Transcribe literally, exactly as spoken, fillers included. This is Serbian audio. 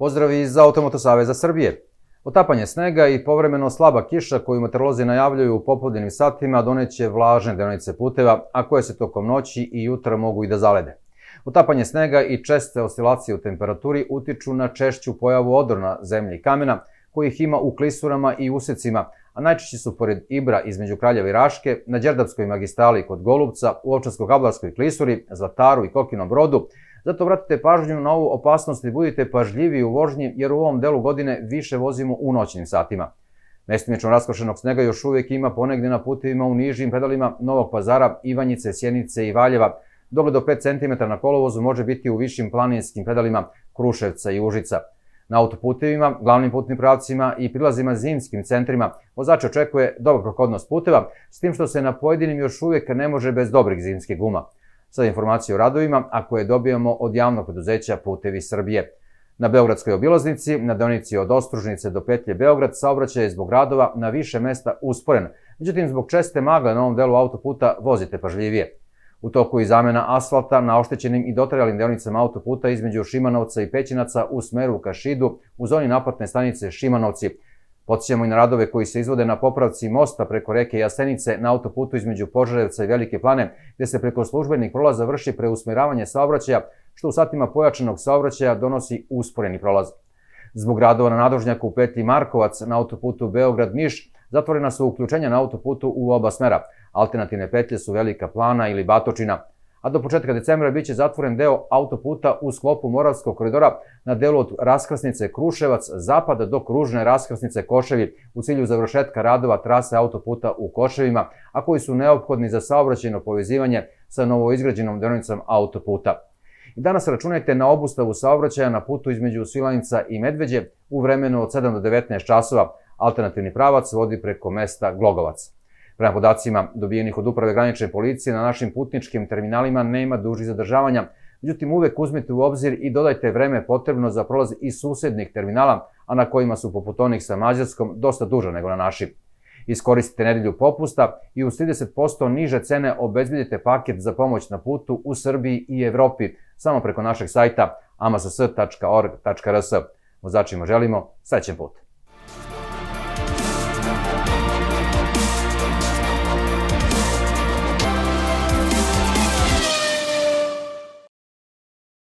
Pozdrav iz Automoto saveza Srbije. Otapanje snega i povremeno slaba kiša koju meteorolozi najavljuju u popodnevnim satima doneće vlažne deonice puteva, a koje se tokom noći i jutra mogu i da zalede. Otapanje snega i česte oscilacije u temperaturi utiču na češću pojavu odora na zemlji i kamena, kojih ima u klisurama i usecima, a najčešći su pored Ibra između Kraljeva i Raške, na Đerdapskoj magistrali kod Golubca, u Ovčarsko-kablarskoj klisuri, Zlataru i Kokinom Brodu. Zato vratite pažnju na ovu opasnost i budite pažljiviji u vožnji, jer u ovom delu godine više vozimo u noćnim satima. Mestimično raskošenog snega još uvijek ima ponegdje na putevima u nižim predalima Novog Pazara, Ivanjice, Sjenice i Valjeva, dok do pet centimetara na kolovozu može biti u višim planinskim predalima Kruševca i Užica. Na autoputevima, glavnim putnim pravcima i prilazima zimskim centrima vozač očekuje dobra prohodnost puteva, s tim što se na pojedinim još uvijek ne može bez dobrih zimskih guma. Sada informacije o radovima, a koje dobijamo od javnog preduzeća Putevi Srbije. Na Beogradskoj obilaznici, na deonici od Ostružnice do petlje Beograd, saobraćaj je zbog radova na više mesta usporen. Međutim, zbog česte magle na ovom delu autoputa vozite pažljivije. U toku je zamena asfalta na oštećenim i dotrajalim deonicama autoputa između Šimanovca i Pećinaca u smeru ka Šidu u zoni naplatne stanice Šimanovci. Podsjećamo i na radove koji se izvode na popravci mosta preko reke Jasenice na autoputu između Požarevca i Velike Plane, gde se preko službenih prolaza vrši preusmeravanje saobraćaja, što u satima pojačanog saobraćaja donosi usporeni prolaz. Zbog radova na nadvožnjaku u petlji Markovac na autoputu Beograd-Niš zatvorena su uključenja na autoputu u oba smera. Alternativne petlje su Velika Plana ili Batočina. A do početka decembra biće zatvoren deo autoputa u sklopu Moravskog koridora na delu od raskrsnice Kruševac zapada do kružne raskrsnice Koševi u cilju završetka radova trase autoputa u Koševima, a koji su neophodni za saobraćajno povezivanje sa novoizgrađenom deonicom autoputa. I danas računajte na obustavu saobraćaja na putu između Svilajnca i Medveđe u vremenu od sedam do devetnaest časova. Alternativni pravac vodi preko mesta Glogovac. Prema podacima dobijenih od Uprave granične policije, na našim putničkim terminalima nema dužih zadržavanja, međutim uvek uzmite u obzir i dodajte vreme potrebno za prolaz iz susednih terminala, a na kojima su poput onih sa Mađarskom dosta duže nego na našim. Iskoristite nedelju popusta i uz trideset posto niže cene obezbedite paket za pomoć na putu u Srbiji i Evropi samo preko našeg sajta a m s s tačka org tačka r s. Vozačima želimo srećan put.